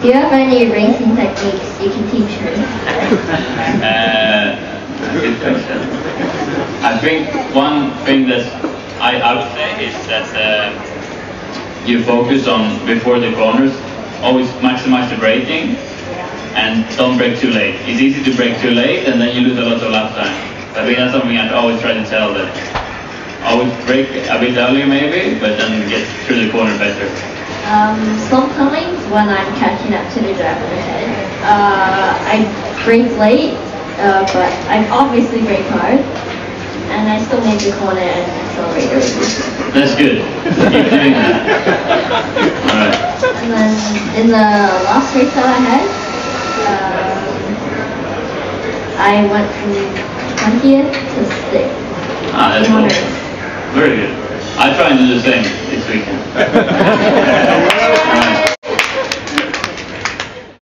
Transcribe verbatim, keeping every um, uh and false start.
Do you have any racing techniques you can teach me? uh, good question. I think one thing that I, I would say is that uh, you focus on before the corners, always maximize the braking and don't brake too late. It's easy to brake too late and then you lose a lot of lap time. I think that's something I always try to tell them. Always brake a bit earlier maybe, but then get through the corner better. Um, sometimes when I'm catching up to the driver ahead, uh, I brake late, uh, but I obviously brake hard, and I still make the corner and accelerate early. That's good. Keep doing that. Alright. And then in the last race that I had, um, I went from twentieth to sixth. Ah, that's cool. Very good. I try and do the same this weekend.